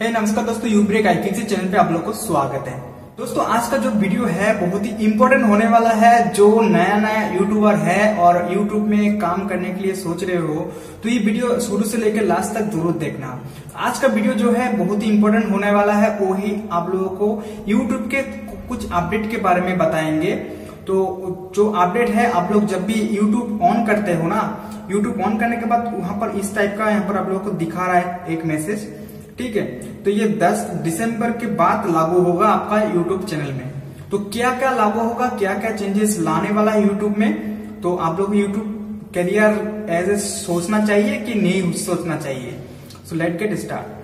नमस्कार दोस्तों, यूब्रेक IT channel पे आप लोग को स्वागत है। दोस्तों आज का जो वीडियो है बहुत ही इंपॉर्टेंट होने वाला है। जो नया यूट्यूबर है और यूट्यूब में काम करने के लिए सोच रहे हो तो ये वीडियो शुरू से लेकर लास्ट तक जरूर देखना। आज का वीडियो जो है बहुत ही इंपॉर्टेंट होने वाला है, वो ही आप लोगों को यूट्यूब के कुछ अपडेट के बारे में बताएंगे। तो जो अपडेट है, आप लोग जब भी यूट्यूब ऑन करते हो ना, यूट्यूब ऑन करने के बाद वहां पर इस टाइप का यहाँ पर आप लोगों को दिखा रहा है एक मैसेज, ठीक है। तो ये 10 दिसंबर के बाद लागू होगा आपका यूट्यूब चैनल में। तो क्या क्या लागू होगा, क्या क्या चेंजेस लाने वाला है यूट्यूब में, तो आप लोग यूट्यूब करियर एज ए सोचना चाहिए कि नहीं सोचना चाहिए। So let's get start.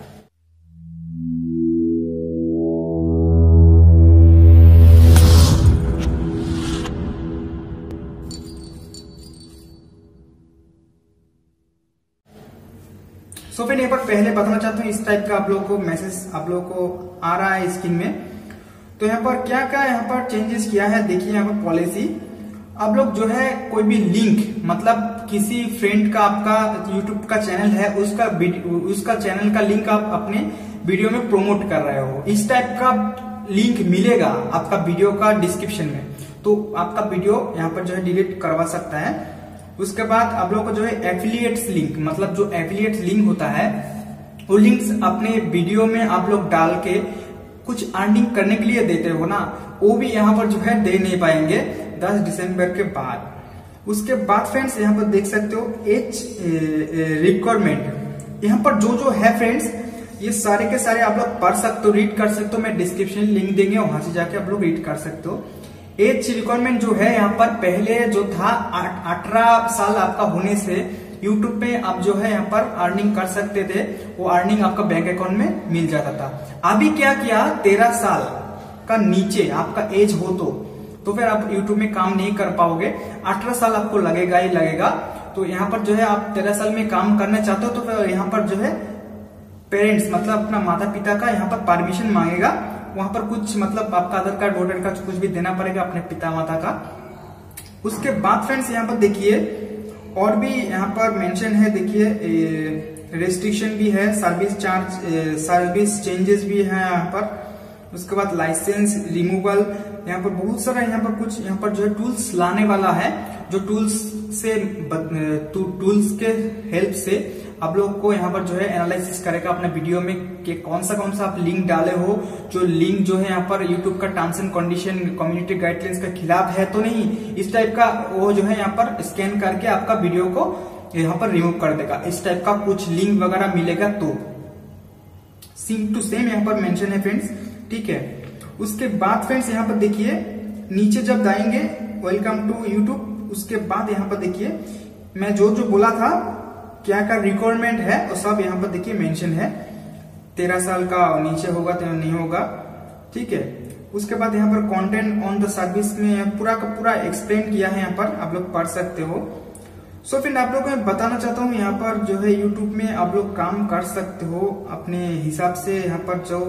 तो फिर यहाँ पर पहले बताना चाहता हूँ, इस टाइप का आप लोगों को मैसेज आप लोगों को आ रहा है स्क्रीन में। तो यहाँ पर क्या क्या यहाँ पर चेंजेस किया है, देखिए यहाँ पर पॉलिसी। आप लोग जो है कोई भी लिंक, मतलब किसी फ्रेंड का आपका यूट्यूब का चैनल है, उसका चैनल का लिंक आप अपने वीडियो में प्रोमोट कर रहे हो, इस टाइप का लिंक मिलेगा आपका वीडियो का डिस्क्रिप्शन में, तो आपका वीडियो यहाँ पर जो है डिलीट करवा सकता है। उसके बाद आप लोगों को जो है एफिलिएट्स लिंक, मतलब जो एफिलिएट्स लिंक होता है वो लिंक्स अपने वीडियो में आप लोग डाल के कुछ अर्निंग करने के लिए देते हो ना, वो भी यहाँ पर जो है दे नहीं पाएंगे 10 दिसंबर के बाद। उसके बाद फ्रेंड्स यहाँ पर देख सकते हो एज रिक्वायरमेंट, यहाँ पर जो है फ्रेंड्स, ये सारे के सारे आप लोग पढ़ सकते हो, रीड कर सकते हो। मैं डिस्क्रिप्शन लिंक देंगे, वहां से जाके आप लोग रीड कर सकते हो। एज रिक्वायरमेंट जो है यहाँ पर पहले जो था 18 साल आपका होने से यूट्यूब पे आप जो है यहाँ पर अर्निंग कर सकते थे, वो अर्निंग आपका बैंक अकाउंट में मिल जाता था। अभी क्या किया, 13 साल का नीचे आपका एज हो तो फिर आप यूट्यूब में काम नहीं कर पाओगे, 18 साल आपको लगेगा ही लगेगा। तो यहाँ पर जो है आप 13 साल में काम करना चाहते हो तो फिर यहाँ पर जो है पेरेंट्स, मतलब अपना माता पिता का यहाँ पर परमिशन मांगेगा। वहां पर कुछ मतलब आपका आधार कार्ड, वोटर कार्ड कुछ भी देना पड़ेगा अपने पिता माता का। उसके बाद फ्रेंड्स यहाँ पर देखिए और भी यहाँ पर मेंशन है, देखिए रेस्ट्रिक्शन भी है, सर्विस चेंजेस भी है यहाँ पर। उसके बाद लाइसेंस रिमूवल, यहाँ पर बहुत सारा यहाँ पर कुछ यहाँ पर जो है टूल्स लाने वाला है, जो टूल्स के हेल्प से आप लोग को यहाँ पर जो है एनालिसिस करेगा अपने वीडियो में कि कौन सा आप लिंक डाले हो, जो लिंक जो है यहाँ पर यूट्यूब का terms and condition, community guidelines के खिलाफ है तो नहीं, इस टाइप का वो जो है यहाँ पर स्कैन करके आपका वीडियो को यहाँ पर रिमूव कर देगा। इस टाइप का कुछ लिंक वगैरह मिलेगा तो सेम टू सेम यहाँ पर मेंशन है फ्रेंड्स, ठीक है। उसके बाद फ्रेंड्स यहाँ पर देखिए नीचे जब जाएंगे वेलकम टू यूट्यूब, उसके बाद यहाँ पर देखिए मैं जो बोला था क्या क्या रिक्वायरमेंट है वो सब यहाँ पर देखिए मेंशन है। 13 साल का नीचे होगा तो नहीं होगा, ठीक है। उसके बाद यहाँ पर कंटेंट ऑन द सर्विस में पूरा का पूरा एक्सप्लेन किया है, यहाँ पर आप लोग पढ़ सकते हो। सो फिर आप लोग को मैं बताना चाहता हूँ, यहाँ पर जो है यूट्यूब में आप लोग काम कर सकते हो अपने हिसाब से, यहाँ पर जो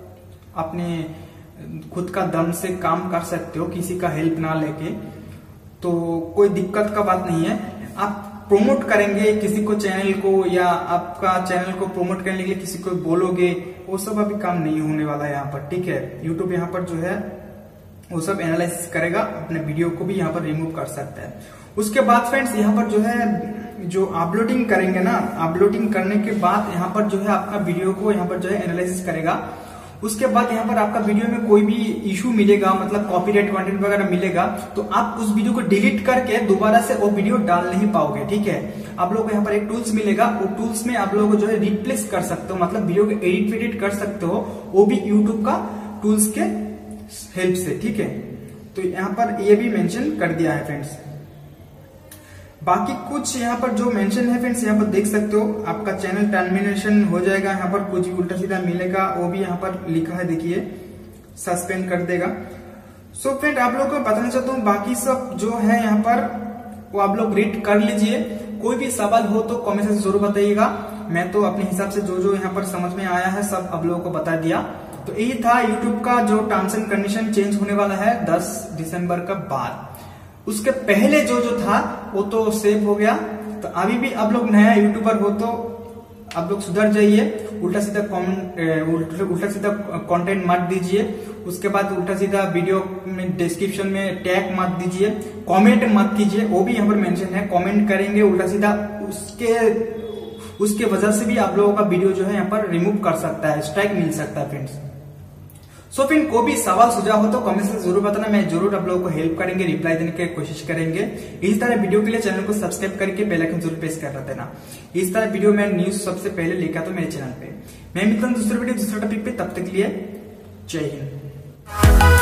अपने खुद का दम से काम कर सकते हो, किसी का हेल्प ना लेके, तो कोई दिक्कत का बात नहीं है। आप प्रोमोट करेंगे किसी को चैनल को, या आपका चैनल को प्रोमोट करने के लिए किसी को बोलोगे, वो सब अभी काम नहीं होने वाला है यहाँ पर, ठीक है। यूट्यूब यहाँ पर जो है वो सब एनालिसिस करेगा, अपने वीडियो को भी यहाँ पर रिमूव कर सकता है। उसके बाद फ्रेंड्स यहाँ पर जो है जो अपलोडिंग करेंगे ना, अपलोडिंग करने के बाद यहाँ पर जो है आपका वीडियो को यहाँ पर जो है एनालिसिस करेगा। उसके बाद यहाँ पर आपका वीडियो में कोई भी इशू मिलेगा, मतलब कॉपीराइट कंटेंट वगैरह मिलेगा, तो आप उस वीडियो को डिलीट करके दोबारा से वो वीडियो डाल नहीं पाओगे, ठीक है। आप लोगों को यहाँ पर एक टूल्स मिलेगा, वो टूल्स में आप लोगों को जो है रिप्लेस कर सकते हो, मतलब वीडियो को एडिट कर सकते हो, वो भी यूट्यूब का टूल्स के हेल्प से, ठीक है। तो यहाँ पर ये भी मेंशन कर दिया है फ्रेंड्स। बाकी कुछ यहाँ पर जो मेंशन है फ्रेंड्स, यहाँ पर देख सकते हो आपका चैनल टर्मिनेशन हो जाएगा, यहाँ पर कुछ उल्टा सीधा मिलेगा, वो भी यहाँ पर लिखा है, देखिए सस्पेंड कर देगा। सो फ्रेंड आप लोगों को बताना चाहता हूँ, बाकी सब जो है यहाँ पर वो आप लोग रीड कर लीजिए। कोई भी सवाल हो तो कमेंट से जरूर बताइएगा, मैं तो अपने हिसाब से जो यहाँ पर समझ में आया है सब आप लोगों को बता दिया। तो यही था यूट्यूब का जो टर्म्स एंड कंडीशन चेंज होने वाला है 10 दिसंबर का बाद। उसके पहले जो था वो तो सेव हो गया। तो अभी भी आप लोग नया यूट्यूबर हो तो आप लोग सुधर जाइए, उल्टा सीधा कंटेंट मत दीजिए। उसके बाद उल्टा सीधा वीडियो में डिस्क्रिप्शन में टैग मत दीजिए, कमेंट मत कीजिए, वो भी यहाँ पर मेंशन है। कमेंट करेंगे उल्टा सीधा उसके वजह से भी आप लोगों का वीडियो जो है यहाँ पर रिमूव कर सकता है, स्ट्राइक मिल सकता है फ्रेंड्स। सो फ्रेंड कोई भी सवाल सुझाव हो तो कमेंट से जरूर बताना, मैं जरूर आप लोगों को हेल्प करेंगे, रिप्लाई देने की कोशिश करेंगे। इस तरह वीडियो के लिए चैनल को सब्सक्राइब करके बेल आइकन जरूर प्रेस कर देना। इस तरह वीडियो मैं न्यूज सबसे पहले लेकर आता हूं मेरे चैनल पे। मैं मिलता हूं दूसरे वीडियो दूसरे टॉपिक पे, तब तक के लिए जय हिंद।